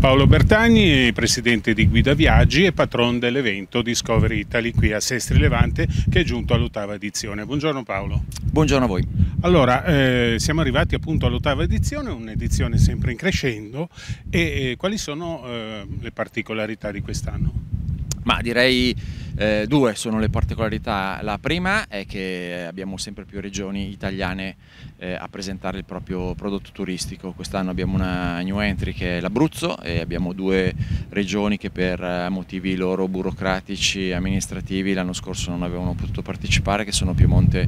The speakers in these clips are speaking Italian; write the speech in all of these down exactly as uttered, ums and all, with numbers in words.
Paolo Bertagni, presidente di Guida Viaggi e patron dell'evento Discovery Italy qui a Sestri Levante, che è giunto all'ottava edizione. Buongiorno Paolo. Buongiorno a voi. Allora, eh, siamo arrivati appunto all'ottava edizione, un'edizione sempre in crescendo, e eh, quali sono eh, le particolarità di quest'anno? Ma direi eh, due sono le particolarità. La prima è che abbiamo sempre più regioni italiane eh, a presentare il proprio prodotto turistico. Quest'anno abbiamo una new entry che è l'Abruzzo e abbiamo due regioni che per motivi loro burocratici e amministrativi l'anno scorso non avevano potuto partecipare, che sono Piemonte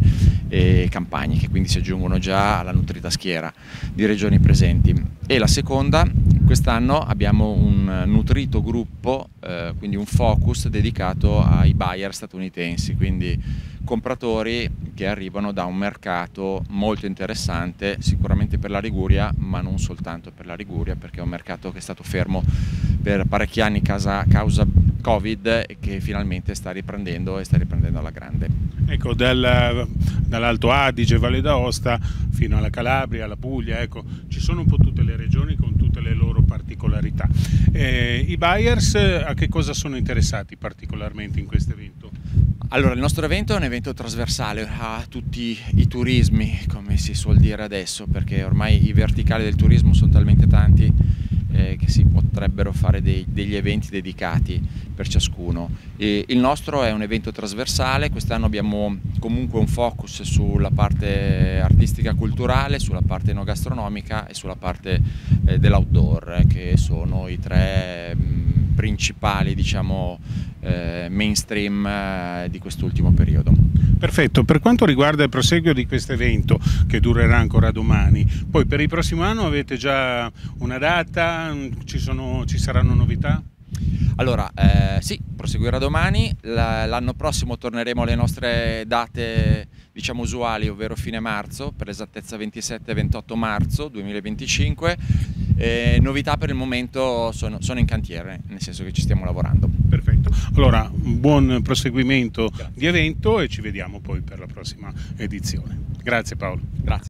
e Campania, che quindi si aggiungono già alla nutrita schiera di regioni presenti. E la seconda, quest'anno abbiamo un nutrito gruppo, eh, quindi un focus dedicato ai buyer statunitensi, quindi compratori che arrivano da un mercato molto interessante, sicuramente per la Liguria, ma non soltanto per la Liguria, perché è un mercato che è stato fermo per parecchi anni causa, causa Covid e che finalmente sta riprendendo e sta riprendendo alla grande. Ecco, dal, dall'Alto Adige, Valle d'Aosta fino alla Calabria, alla Puglia, ecco, ci sono un po' tutte le regioni con tutte le loro particolarità. Eh, I buyers a che cosa sono interessati particolarmente in questo evento? Allora, il nostro evento è un evento trasversale a tutti i turismi, come si suol dire adesso, perché ormai i verticali del turismo sono talmente tanti eh, che si potrebbero fare dei, degli eventi dedicati per ciascuno. E il nostro è un evento trasversale. Quest'anno abbiamo comunque un focus sulla parte artistica culturale, sulla parte enogastronomica e sulla parte eh, dell'outdoor, eh, che sono i tre mh, principali, diciamo, eh, mainstream eh, di quest'ultimo periodo. Perfetto, per quanto riguarda il proseguio di questo evento che durerà ancora domani, poi per il prossimo anno avete già una data, ci, sono, ci saranno novità? Allora, eh, sì, proseguirà domani, l'anno prossimo torneremo alle nostre date, diciamo, usuali, ovvero fine marzo, per l'esattezza ventisette e ventotto marzo duemilaventicinque. Eh, novità per il momento sono, sono in cantiere, nel senso che ci stiamo lavorando. Perfetto, allora un buon proseguimento Grazie. di evento e ci vediamo poi per la prossima edizione. Grazie Paolo. Grazie.